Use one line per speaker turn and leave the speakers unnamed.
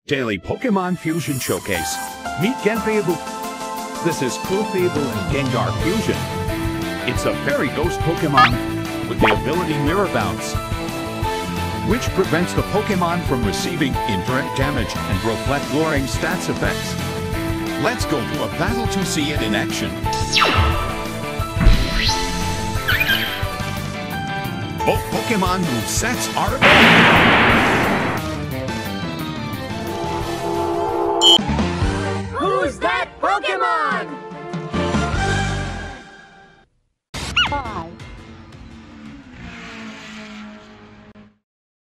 Daily Pokemon Fusion Showcase. Meet Genfable. This is Clefable and Gengar Fusion. It's a fairy ghost Pokemon with the ability Mirror Bounce, which prevents the Pokemon from receiving indirect damage and reflect luring stats effects. Let's go to a battle to see it in action. Both Pokemon movesets are available.